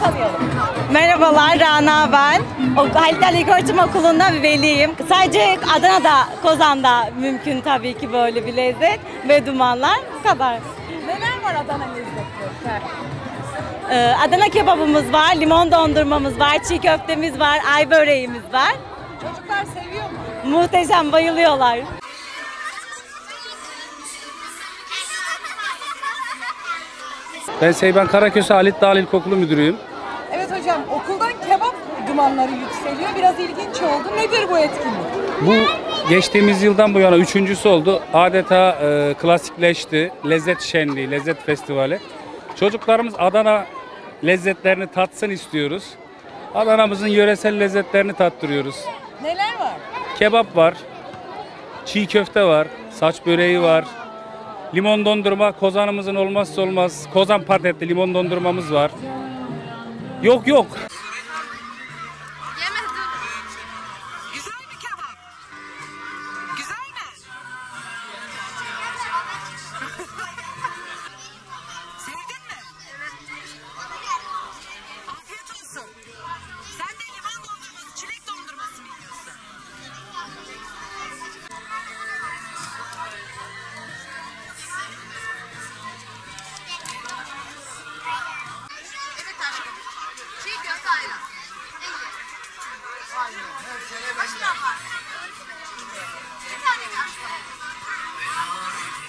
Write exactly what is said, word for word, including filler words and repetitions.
tanıyalım. Merhabalar, Rana ben. O, Halit Ali İlköğretim Okulu'nda bir veliyim. Sadece Adana'da, Kozan'da mümkün tabii ki böyle bir lezzet ve dumanlar. Bu kadar. Neler var Adana lezzetleri? Ee, Adana kebabımız var, limon dondurmamız var, çiğ köftemiz var, ay böreğimiz var. Çocuklar seviyor mu? Muhteşem, bayılıyorlar. Ben Seyben Karaköse Halit Dağlı İlkokulu müdürüyüm. Evet hocam, okuldan kebap dumanları yükseliyor. Biraz ilginç oldu. Nedir bu etkinlik? Bu geçtiğimiz yıldan bu yana üçüncüsü oldu. Adeta e, klasikleşti. Lezzet şenliği, lezzet festivali. Çocuklarımız Adana lezzetlerini tatsın istiyoruz. Adana'mızın yöresel lezzetlerini tattırıyoruz. Neler var? Kebap var, çiğ köfte var, saç böreği var. Limon dondurma Kozan'ımızın olmazsa olmaz. Kozan patatesli limon dondurmamız var. Yok yok. Yemedim. Güzel mi kebap? Güzel mi? Sevdin mi? Afiyet olsun. Sen de limon dondurması, çilek dondurması mı yiyorsun? Evet aşkım. Çiğ köfte ayran. Kaç tane var? Bir tane mi aşkım?